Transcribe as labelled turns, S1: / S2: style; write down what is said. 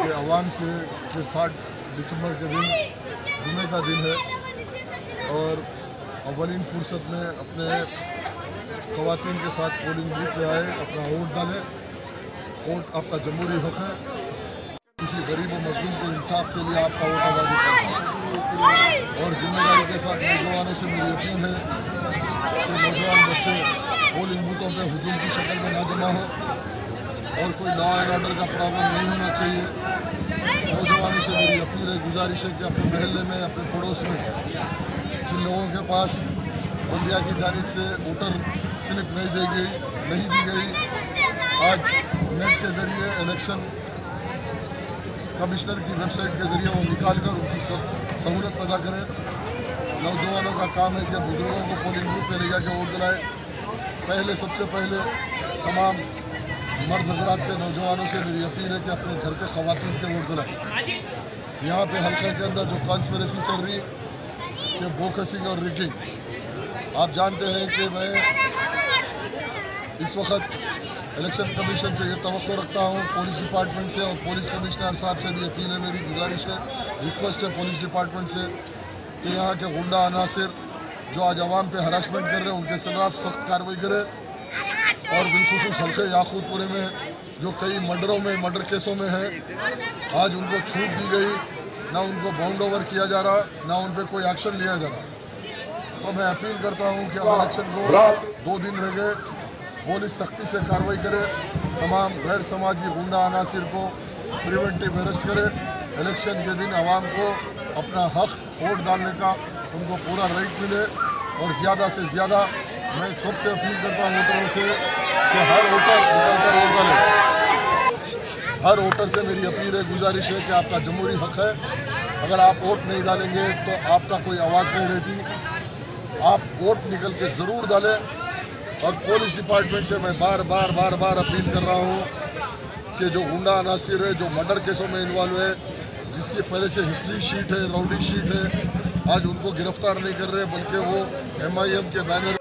S1: कि आवाम से कि 7 दिसंबर के दिन जुमे का दिन है और अव्वलीन फुर्सत में अपने ख़वातीन के साथ पोलिंग बूथ पे आए, अपना वोट डालें। वोट आपका जमहूरी हक़ है। किसी गरीब और मजलूम के इंसाफ के लिए आपका वोट आवाज़ उठाना और जिम्मेदारी के साथ नौजवानों से मेरी अपील है कि नौजवान बच्चे पोलिंग बूथों पर हुजूम की शक्ल में ना जमा हो और कोई लॉ एंड ऑर्डर का प्रॉब्लम नहीं होना चाहिए। नौजवानों से मेरी अपील है, गुजारिश है कि अपने महल्ले में, अपने पड़ोस में जिन लोगों के पास बल्दिया की जानिब से वोटर स्लिप नहीं दी गई, आज नेट के ज़रिए इलेक्शन कमिश्नर की वेबसाइट के ज़रिए वो निकाल कर उनकी सहूलत पैदा करें। नौजवानों का काम है कि बुजुर्गों को पोलिंग बूथ पर ले जाकर वोट दिलाए। सबसे पहले तमाम मर्द हजरात से, नौजवानों से मेरी अपील है कि अपने घर के ख़वातीन के वोट दिलाएं। यहाँ पे हल्के के अंदर जो कॉन्स्पिरेसी चल रही है कि बोकसिंग और रिगिंग, आप जानते हैं कि मैं इस वक्त इलेक्शन कमीशन से ये तवक्को रखता हूँ, पुलिस डिपार्टमेंट से और पुलिस कमिश्नर साहब से भी अपील है, मेरी गुजारिश है, रिक्वेस्ट है पुलिस डिपार्टमेंट से कि यहाँ के गुंडा अनासिर जो आज अवाम पे हरासमेंट कर रहे हैं उनके खिलाफ सख्त कार्रवाई करे और बिलखुसूस हल्के याकूतपुरे में जो कई मर्डर केसों में है, आज उनको छूट दी गई, ना उनको बाउंड ओवर किया जा रहा, ना उन पर कोई एक्शन लिया जा रहा। तो मैं अपील करता हूँ कि अब इलेक्शन को 2 दिन रह गए, पुलिस सख्ती से कार्रवाई करे, तमाम गैर समाजी गुंडा अनासिर को प्रिवेंटिव अरेस्ट करे। इलेक्शन के दिन आवाम को अपना हक वोट डालने का उनको पूरा राइट मिले और ज़्यादा से ज़्यादा मैं सबसे अपील करता हूँ वोटरों से कि हर वोटर निकलकर वोट डालें। हर वोटर से मेरी अपील है, गुजारिश है कि आपका जमहूरी हक़ है। अगर आप वोट नहीं डालेंगे तो आपका कोई आवाज़ नहीं रहती। आप वोट निकल के ज़रूर डालें और पुलिस डिपार्टमेंट से मैं बार बार अपील कर रहा हूँ कि जो गुंडा अनासिर है, जो मर्डर केसों में इन्वॉल्व है, जिसकी पहले से हिस्ट्री शीट है, राउडी शीट है, आज उनको गिरफ्तार नहीं कर रहे बल्कि वो MIM के बैनर